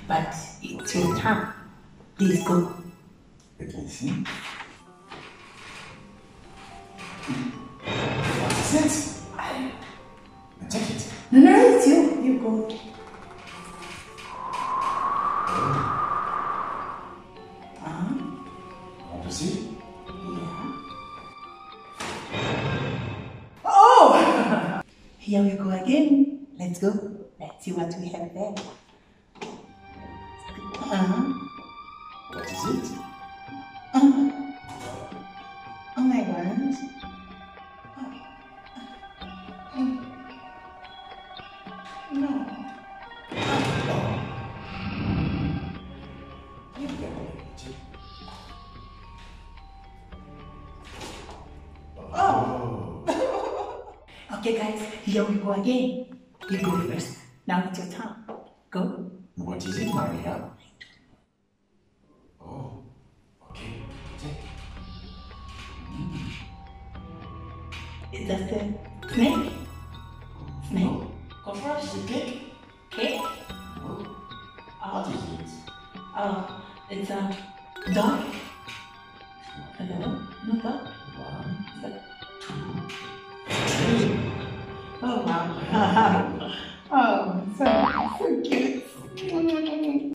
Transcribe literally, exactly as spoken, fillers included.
but it's your turn. Please go. Let me see. What is it? I... Take it. No, no, it's you. You go. Uh-huh. Want to see? Yeah. Oh! Here we go again. Let's go. Let's see what we have there. Uh-huh. What is it? Uh-huh. Oh my God. Oh. No. You can wait. Oh. Okay, guys, here we go again. You go first. Now it's your turn. Go. What is it, Maria? Oh, okay. Take. Mm. Is that the snake? Snake? No. Go first. Is it cake? Cake? No. Oh. What is it? Oh, it's a dog. Hello? No dog? One, Is that... two, three. Oh, wow.